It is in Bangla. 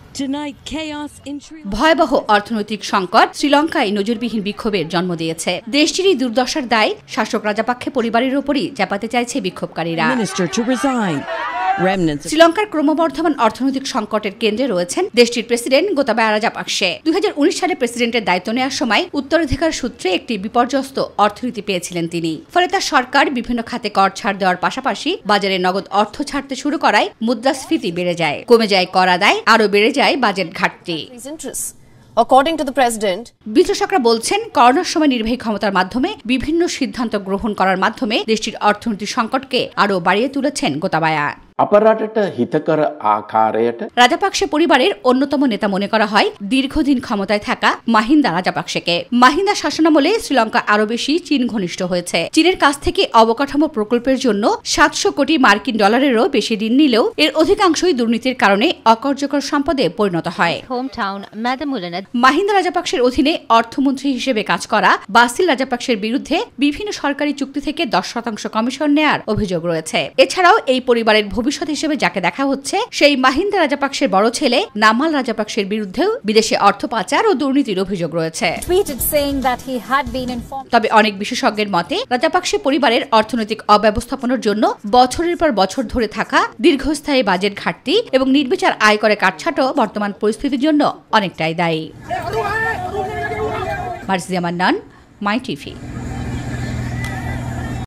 ভয়াবহ অর্থনৈতিক সংকট শ্রীলঙ্কায় নজিরবিহীন বিক্ষোভের জন্ম দিয়েছে। দেশটিরই দুর্দশার দায় শাসক রাজাপাক্ষে পরিবারের উপরই চাপাতে চাইছে বিক্ষোভকারীরা। শ্রীলঙ্কার ক্রমবর্ধমান অর্থনৈতিক সংকটের কেন্দ্রে রয়েছেন দেশটির প্রেসিডেন্ট গোতাবায়া রাজাপাক্ষে। 2019 সালে প্রেসিডেন্টের দায়িত্ব নেওয়ার সময় উত্তরাধিকার সূত্রে একটি বিপর্যস্ত অর্থনীতি পেয়েছিলেন তিনি। ফলে তার সরকার বিভিন্ন খাতে কর ছাড় দেওয়ার পাশাপাশি বাজারে নগদ অর্থ ছাড়তে শুরু করায় মুদ্রাস্ফীতি বেড়ে যায়, কমে যায় কর আদায়, আরও বেড়ে যায় বাজেট ঘাটতি। According to the president, বিশ্লেষকরা বলছেন করোনার সময় নির্বাহী ক্ষমতার মাধ্যমে বিভিন্ন সিদ্ধান্ত গ্রহণ করার মাধ্যমে দেশটির অর্থনৈতিক সংকটকে আরও বাড়িয়ে তুলেছেন গোতাবায়া। রাজাপাক্ষে পরিবারের অন্যতম নেতা মনে করা হয় দীর্ঘদিন ক্ষমতায় থাকা মাহিন্দা রাজাপাক্ষেকে। মাহিন্দা শাসনামলে শ্রীলঙ্কা আরো বেশি চীন ঘনিষ্ঠ হয়েছে। চীনের কাছ থেকে অবকাঠামো প্রকল্পের জন্য 700 কোটি মার্কিন ডলারেরও বেশি ঋণ নিলেও এর অধিকাংশই দুর্নীতির কারণে অকার্যকর সম্পদে পরিণত হয়। মাহিন্দা রাজাপাক্ষের অধীনে অর্থমন্ত্রী হিসেবে কাজ করা বাসিল রাজাপাক্ষের বিরুদ্ধে বিভিন্ন সরকারি চুক্তি থেকে 10% কমিশন নেয়ার অভিযোগ রয়েছে। এছাড়াও এই পরিবারের ভবিষ্যৎ হিসেবে যাকে দেখা হচ্ছে সেই মাহিন্দা রাজাপাক্ষের বড় ছেলে নামাল রাজাপাক্ষের বিরুদ্ধেও বিদেশে অর্থ পাচার ও দুর্নীতির অভিযোগ রয়েছে। তবে অনেক বিশেষজ্ঞের মতে রাজাপাক্ষে পরিবারের অর্থনৈতিক অব্যবস্থাপনার জন্য বছরের পর বছর ধরে থাকা দীর্ঘস্থায়ী বাজেট ঘাটতি এবং নির্বিচার আয়করে কাটছাঁটও বর্তমান পরিস্থিতির জন্য অনেকটাই দায়ী। মাইটিভি।